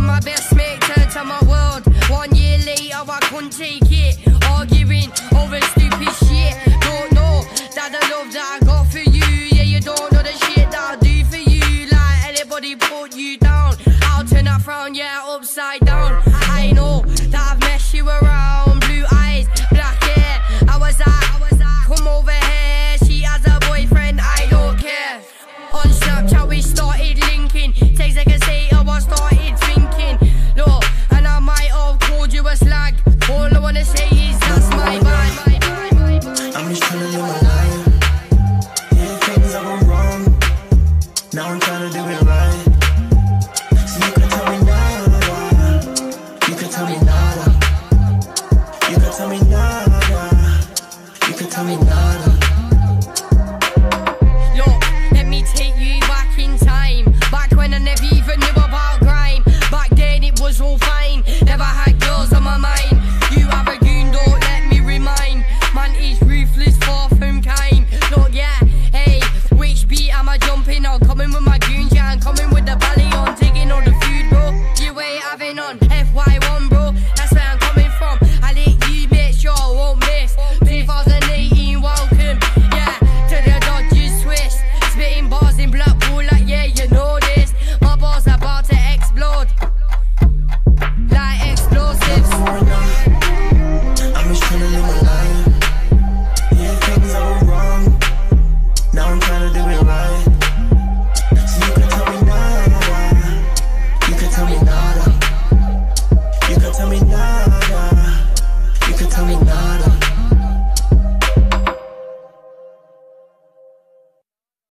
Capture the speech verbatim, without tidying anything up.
my best mate turned to my world. One year later I couldn't take it, arguing over stupid shit. Don't know that the love that I got for you, yeah, you don't know the shit that I do for you. Like anybody put you down, I'll turn that frown, yeah, upside down.